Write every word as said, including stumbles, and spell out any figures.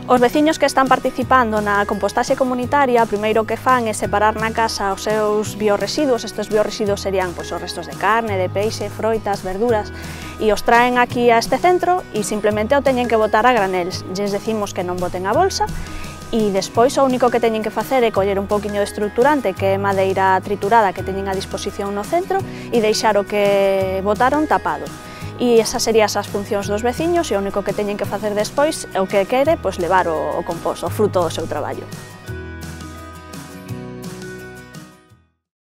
Os veciños que están participando na compostaxe comunitaria, o primeiro que fan é separar na casa os seus biorresiduos. Estes biorresiduos serían pois, os restos de carne, de peixe, froitas, verduras, e os traen aquí a este centro e simplemente o teñen que botar a granels. Lles decimos que non boten a bolsa e despois o único que teñen que facer é coller un pouquiño de estruturante, que é madeira triturada que teñen a disposición no centro, e deixar o que botaron tapado. E esas serían as funcións dos veciños e o único que teñen que facer despois é o que quere, pois levar o, o compost, o fruto do seu traballo.